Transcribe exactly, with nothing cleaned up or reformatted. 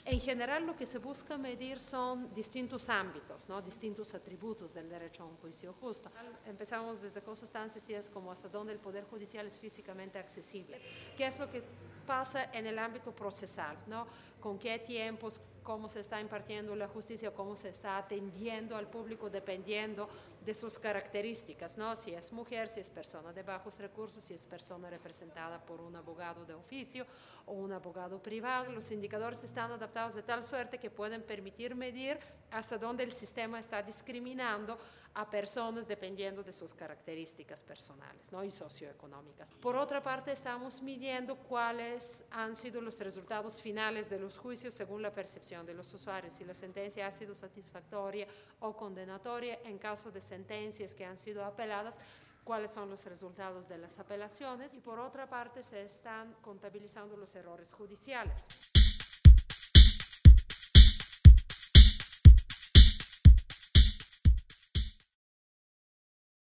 En general lo que se busca medir son distintos ámbitos, ¿no? Distintos atributos del derecho a un juicio justo. Empezamos desde cosas tan sencillas como hasta dónde el Poder Judicial es físicamente accesible. ¿Qué es lo que pasa en el ámbito procesal, ¿no? Con qué tiempos, cómo se está impartiendo la justicia, cómo se está atendiendo al público dependiendo de sus características, ¿no? Si es mujer, si es persona de bajos recursos, si es persona representada por un abogado de oficio o un abogado privado. Los indicadores están adaptados de tal suerte que pueden permitir medir hasta dónde el sistema está discriminando a personas dependiendo de sus características personales, ¿no? Y socioeconómicas. Por otra parte, estamos midiendo cuáles han sido los resultados finales de los juicios según la percepción de los usuarios, si la sentencia ha sido satisfactoria o condenatoria. En caso de sentencias que han sido apeladas, cuáles son los resultados de las apelaciones, y por otra parte se están contabilizando los errores judiciales.